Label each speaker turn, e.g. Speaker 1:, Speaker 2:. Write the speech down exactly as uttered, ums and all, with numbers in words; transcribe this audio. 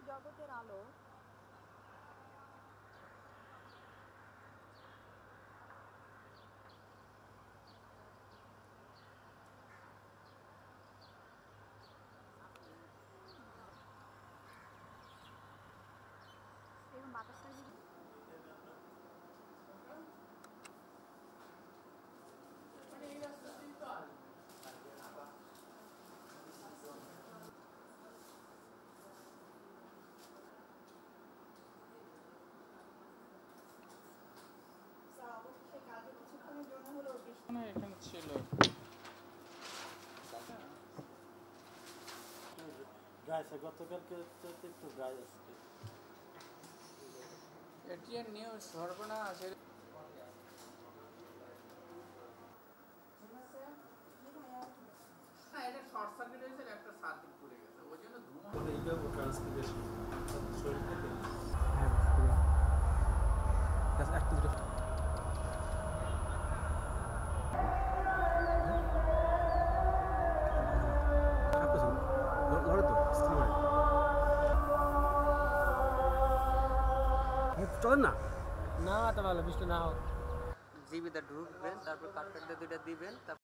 Speaker 1: জগতের আলো এবং বাতাসটা যদি
Speaker 2: এখানে ছিল
Speaker 3: গতকালকে একটু ড্রাই আসছে
Speaker 2: এটিএন নিউজ সর্বনা আছে না এটা শর্ট সার্কিট হয়েছে একটা সার্কিট পড়ে গেছে ওই জন্য ধোঁয়া
Speaker 3: করে এইভাবে ট্রান্সমিটেশন শরীর থেকে
Speaker 4: হ্যাঁ একটা দুটো চলেন না না তা ভালো বৃষ্টি না হোক
Speaker 5: জিবিতে ঢুকবেন তারপর কার্পেটটা দুইটা দিবেন।